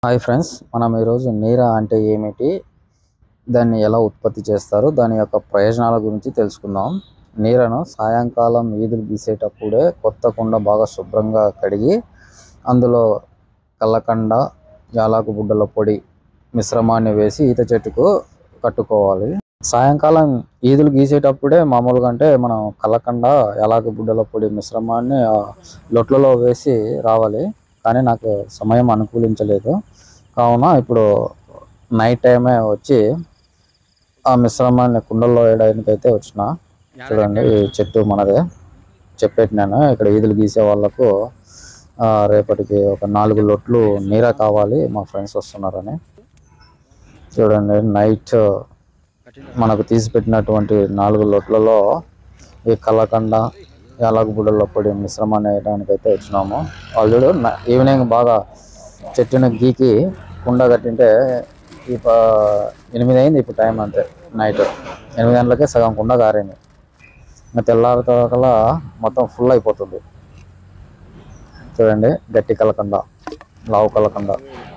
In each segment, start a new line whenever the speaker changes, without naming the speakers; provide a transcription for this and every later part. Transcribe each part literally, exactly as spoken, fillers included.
Hi friends, మనం ఈరోజు నీరా అంటే ఏమిటి, దాన్ని ఎలా ఉత్పత్తి చేస్తారు, దాని యొక్క ప్రయోజనాల గురించి తెలుసుకుందాం. నీరను సాయంకాలం ఈదులు గీసేటప్పుడే కొత్త కుండ బాగా శుభ్రంగా కడిగి అందులో కల్లకండ, యాలకు బుడ్డల పొడి మిశ్రమాన్ని వేసి ఈత చెట్టుకు కట్టుకోవాలి. సాయంకాలం ఈదులు గీసేటప్పుడే మామూలుగా అంటే మనం కల్లకండ, యాలకు బుడ్డల పొడి మిశ్రమాన్ని లొట్లలో వేసి రావాలి. కానీ నాకు సమయం అనుకూలించలేదు, కావున ఇప్పుడు నైట్ టైమే వచ్చి ఆ మిశ్రమాన్ని కుండల్లో వేయడానికి అయితే వచ్చిన. చూడండి, ఈ చెట్టు మనదే. చెప్పేటినాను ఇక్కడ ఈదులు గీసే వాళ్ళకు రేపటికి ఒక నాలుగు లొట్లు నీరా కావాలి, మా ఫ్రెండ్స్ వస్తున్నారని. చూడండి, నైట్ మనకు తీసి పెట్టినటువంటి నాలుగు లొట్లలో ఈ కల్లకండ, యాలకు బుడ్డల పొడి మిశ్రమాన్ని వేయడానికి అయితే వచ్చినాము. ఆల్రెడీ ఈవినింగ్ బాగా చెట్టుని గీకి కుండ కట్టింటే ఈ ఎనిమిది అయింది ఇప్పుడు టైం. అంతే, నైట్ ఎనిమిది గంటలకే సగం కుండ కారింది. ఇంకా తెల్లారితోకలా మొత్తం ఫుల్ అయిపోతుంది. చూడండి, గట్టి కలకండ, లావు కలకండ.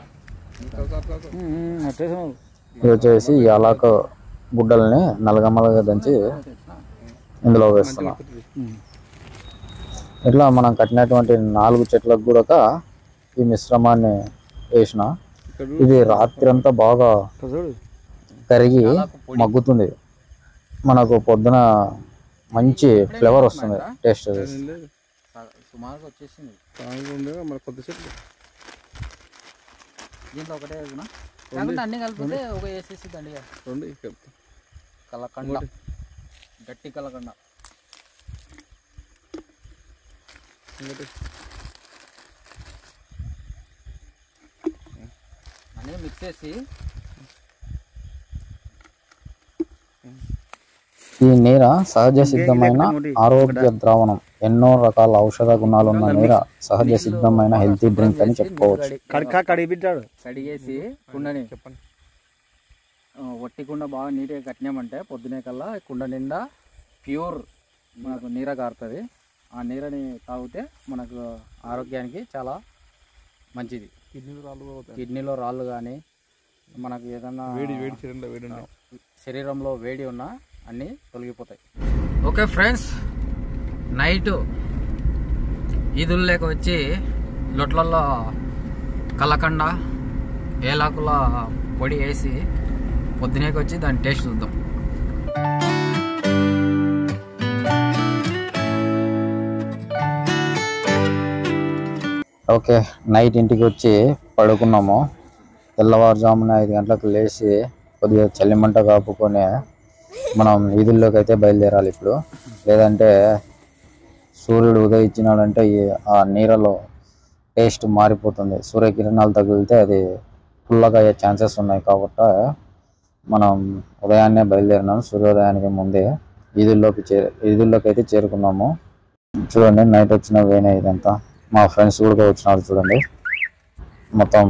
ఇది వచ్చేసి యాలకు బుడ్డల్ని నలగమలగా దంచి ఇందులో వేస్తున్నాం. ఇట్లా మనం కట్టినటువంటి నాలుగు చెట్లకు కూడా ఈ మిశ్రమాన్ని వేసిన. ఇది రాత్రి అంతా బాగా కరిగి మగ్గుతుంది. మనకు పొద్దున మంచి ఫ్లేవర్ వస్తుంది, టేస్ట్ సుమారుగా వచ్చేసింది. దీంట్లో ఒకటే అన్ని కలిపితే ఒక వేసేసి దండిగా కలకండ, గట్టి కలకండ అన్నీ మిక్స్ చేసి. ఈ నీర సహజ సిద్ధమైన ఆరోగ్య ద్రావణం. ఎన్నో రకాల ఔషధ గుణాలున్న నీర సహజ సిద్ధమైన హెల్తీ డ్రింక్ అని చెప్పుకోవచ్చు.
కడిగేసి కుండని వట్టి కుండ బాగా నీట్గా కట్టినామంటే పొద్దునే కల్లా కుండ నిండా ప్యూర్ మనకు నీర కారుతుంది. ఆ నీరని తాగితే మనకు ఆరోగ్యానికి చాలా మంచిది. కిడ్నీలో రాళ్ళు కిడ్నీలో రాళ్ళు కానీ మనకు ఏదన్నా శరీరంలో వేడి ఉన్నా అన్నీ తొలగిపోతాయి. ఓకే ఫ్రెండ్స్, నైటు ఈదులు లేక వచ్చి లొట్లలో కలకండ, ఏలాకుల పొడి వేసి పొద్దునేకి వచ్చి దాని టేస్ట్ చూద్దాం.
ఓకే, నైట్ ఇంటికి వచ్చి పడుకున్నాము. తెల్లవారుజామున ఐదు గంటలకు లేచి కొద్దిగా చలిమంట కాపుకొని మనం ఈదుల్లోకి అయితే బయలుదేరాలి ఇప్పుడు. లేదంటే సూర్యుడు ఉదయించినాడంటే ఆ నీరలో టేస్ట్ మారిపోతుంది. సూర్యకిరణాలు తగిలితే అది పుల్లగా అయ్యే ఛాన్సెస్ ఉన్నాయి. కాబట్టి మనం ఉదయాన్నే బయలుదేరినాము. సూర్యోదయానికి ముందే ఈదుల్లోకి చే ఈదుల్లోకి అయితే చేరుకున్నాము. చూడండి, నైట్ వచ్చిన వేనే ఇదంతా. మా ఫ్రెండ్స్ కూడా వచ్చినారు. చూడండి, మొత్తం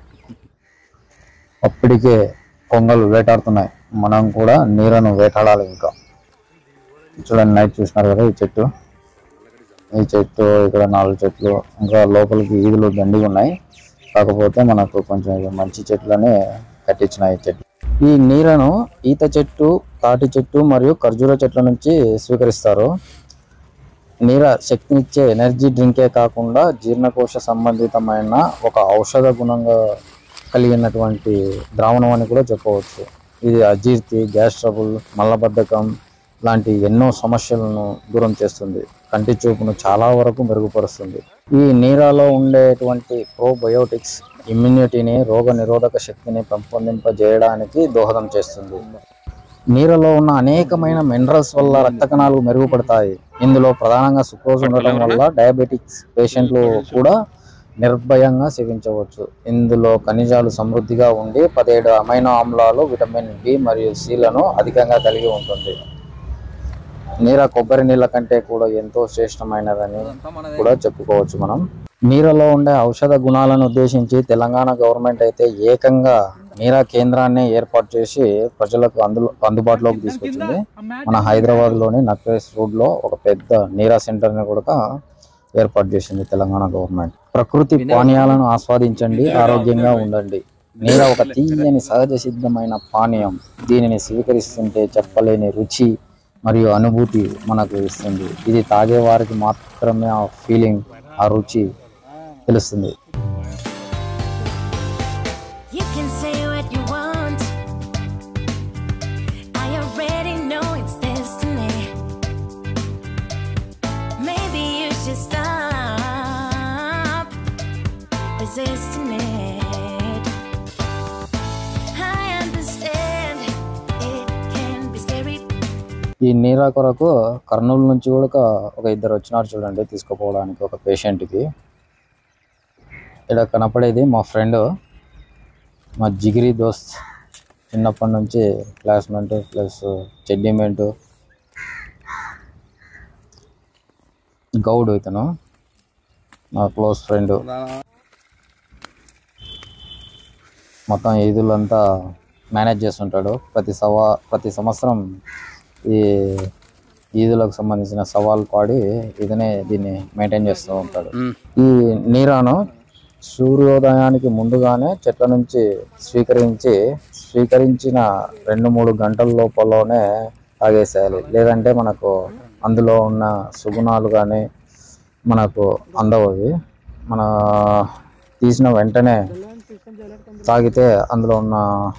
అప్పటికే కొంగలు వేటాడుతున్నాయి. మనం కూడా నీరను వేటాడాలి. ఇంకా చూడండి, నైట్ చూసినారు కదా ఈ చెట్టు, ఈ చెట్టు ఇక్కడ నాలుగు చెట్లు, ఇంకా లోపలికి ఈదులు దండిగా ఉన్నాయి. కాకపోతే మనకు కొంచెం మంచి చెట్లని కట్టించినాయి ఈ చెట్లు. ఈ నీరను ఈత చెట్టు, తాటి చెట్టు మరియు ఖర్జూర చెట్ల నుంచి స్వీకరిస్తారు. నీర శక్తినిచ్చే ఎనర్జీ డ్రింకే కాకుండా జీర్ణకోశ సంబంధితమైన ఒక ఔషధ గుణంగా కలిగినటువంటి ద్రావణం అని కూడా చెప్పవచ్చు. ఇది అజీర్తి, గ్యాస్ ట్రబుల్, మలబద్ధకం లాంటి ఎన్నో సమస్యలను దూరం చేస్తుంది. కంటి చూపును చాలా వరకు మెరుగుపరుస్తుంది. ఈ నీరాలో ఉండేటువంటి ప్రోబయోటిక్స్ ఇమ్యూనిటీని, రోగ నిరోధక శక్తిని పెంపొందింపజేయడానికి దోహదం చేస్తుంది. నీరలో ఉన్న అనేకమైన మినరల్స్ వల్ల రక్త కణాలు మెరుగుపడతాయి. ఇందులో ప్రధానంగా సుక్రోజ్ ఉండటం వల్ల డయాబెటిక్స్ పేషెంట్లు కూడా నిర్భయంగా సేవించవచ్చు. ఇందులో ఖనిజాలు సమృద్ధిగా ఉండి పదిహేడు అమైనో ఆమ్లాలు, విటమిన్ బి మరియు సిలను అధికంగా కలిగి ఉంటుంది. నీర కొబ్బరి నీళ్ళ కంటే కూడా ఎంతో శ్రేష్టమైనదని కూడా చెప్పుకోవచ్చు మనం. నీరలో ఉండే ఔషధ గుణాలను ఉద్దేశించి తెలంగాణ గవర్నమెంట్ అయితే ఏకంగా నీరా కేంద్రాన్ని ఏర్పాటు చేసి ప్రజలకు అందులో అందుబాటులోకి తీసుకొచ్చింది. మన హైదరాబాద్ లోని నక్రేస్ రోడ్ లో ఒక పెద్ద నీరా సెంటర్ ని కూడా ఏర్పాటు చేసింది తెలంగాణ గవర్నమెంట్. ప్రకృతి పానీయాలను ఆస్వాదించండి, ఆరోగ్యంగా ఉండండి. నీర ఒక తీయని సహజ సిద్ధమైన పానీయం. దీనిని స్వీకరిస్తుంటే చెప్పలేని రుచి మరియు అనుభూతి మనకు ఇస్తుంది. ఇది తాగే వారికి మాత్రమే ఆ ఫీలింగ్, ఆ రుచి తెలుస్తుంది. ఈ నీరా కొరకు కర్నూలు నుంచి కూడా ఒక ఇద్దరు వచ్చినారు చూడండి తీసుకుపోవడానికి ఒక పేషెంట్కి. ఇక్కడ కనపడేది మా ఫ్రెండ్, మా జిగిరి దోస్త్, చిన్నప్పటి నుంచి క్లాస్మేట్ ప్లస్ చెడ్డీమేట్ గౌడ్. ఇతను మా క్లోజ్ ఫ్రెండ్. మొత్తం ఈదులంతా మేనేజ్ చేస్తుంటాడు. ప్రతి సవా ప్రతి సంవత్సరం ఈ ఈదులకు సంబంధించిన సవాల్ పాడి ఇదనే దీన్ని మెయింటైన్ చేస్తూ ఉంటాడు. ఈ నీరాను సూర్యోదయానికి ముందుగానే చెట్ల నుంచి స్వీకరించి స్వీకరించిన రెండు మూడు గంటల లోపలనే తాగేసేయాలి. లేదంటే మనకు అందులో ఉన్న సుగుణాలు కానీ మనకు అందవు. అవి మన తీసిన వెంటనే తాగితే అందులో ఉన్న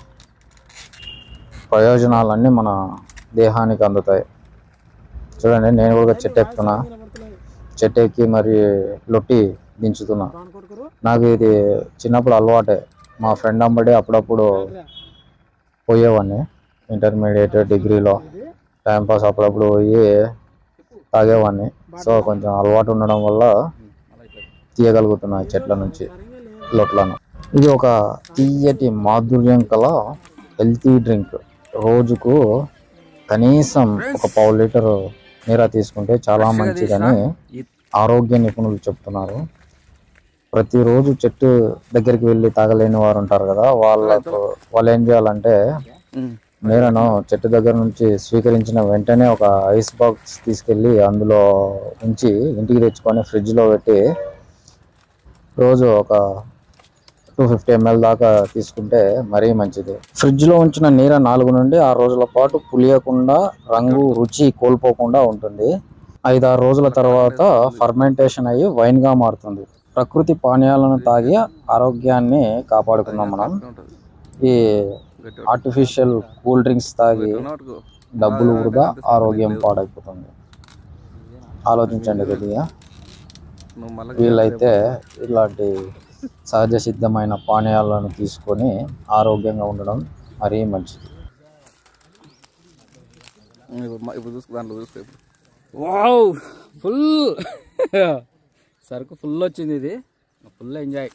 ప్రయోజనాలన్నీ మన దేహానికి అందుతాయి. చూడండి, నేను కూడా చెట్టు ఎక్కుతున్నా. చెట్టు ఎక్కి మరి లొట్టి దించుతున్నా. నాకు ఇది చిన్నప్పుడు అలవాటే. మా ఫ్రెండ్ అమ్మడి అప్పుడప్పుడు పోయేవాడిని. ఇంటర్మీడియట్ డిగ్రీలో టైంపాస్ అప్పుడప్పుడు పోయి తాగేవాడిని. సో కొంచెం అలవాటు ఉండడం వల్ల తీయగలుగుతున్నా చెట్ల నుంచి లొట్లను. ఇది ఒక తీయటి మాధుర్యం కల హెల్తీ డ్రింక్. రోజుకు కనీసం ఒక పావు లీటర్ నీరా తీసుకుంటే చాలా మంచిదని ఆరోగ్య నిపుణులు చెప్తున్నారు. ప్రతిరోజు చెట్టు దగ్గరికి వెళ్ళి తాగలేని వారు ఉంటారు కదా, వాళ్ళకు వాళ్ళు ఏం చేయాలంటే నీరను చెట్టు దగ్గర నుంచి స్వీకరించిన వెంటనే ఒక ఐస్ బాక్స్ తీసుకెళ్ళి అందులో ఉంచి ఇంటికి తెచ్చుకొని ఫ్రిడ్జ్లో పెట్టి రోజు ఒక టూ ఫిఫ్టీ ఎంఎల్ దాకా తీసుకుంటే మరీ మంచిది. ఫ్రిడ్జ్లో ఉంచిన నీర నాలుగు నుండి ఆరు రోజుల పాటు పులియకుండా, రంగు రుచి కోల్పోకుండా ఉంటుంది. ఐదారు రోజుల తర్వాత ఫర్మెంటేషన్ అయ్యి వైన్గా మారుతుంది. ప్రకృతి పానీయాలను తాగి ఆరోగ్యాన్ని కాపాడుకుందాం మనం. ఈ ఆర్టిఫిషియల్ కూల్ డ్రింక్స్ తాగి డబ్బులు వృధా, ఆరోగ్యం పాడైపోతుంది. ఆలోచించండి కొద్దిగా. వీళ్ళైతే ఇలాంటి సహజ సిద్ధమైన పానీయాలను తీసుకొని ఆరోగ్యంగా ఉండడం మరీ మంచిది.
వావ్, ఫుల్ సరుకు ఫుల్ వచ్చింది. ఇది ఫుల్ ఎంజాయ్.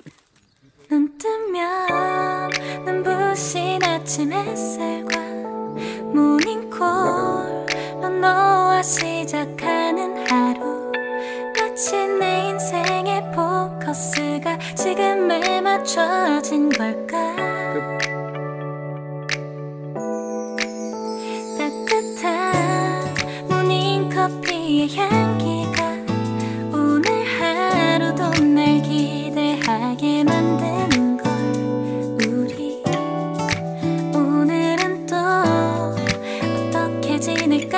내 인생의 포커스가 지금에 맞춰진 걸까? 따뜻한 모닝커피의 향기가 오늘 하루도 날 기대하게 만드는 걸. 우리 오늘은 또 어떻게 지낼까?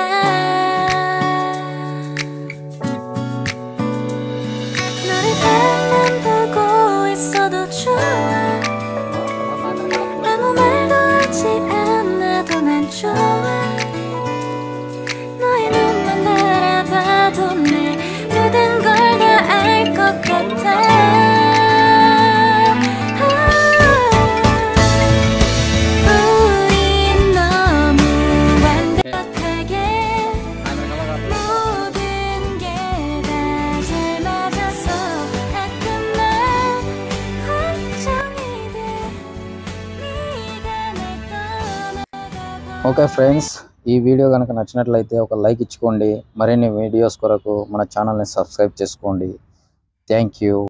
ఓకే ఫ్రెండ్స్, ఈ వీడియో కనుక నచ్చినట్లయితే ఒక లైక్ ఇచ్చుకోండి. మరిన్ని వీడియోస్ కొరకు మన ఛానల్ని సబ్స్క్రైబ్ చేసుకోండి. Thank you.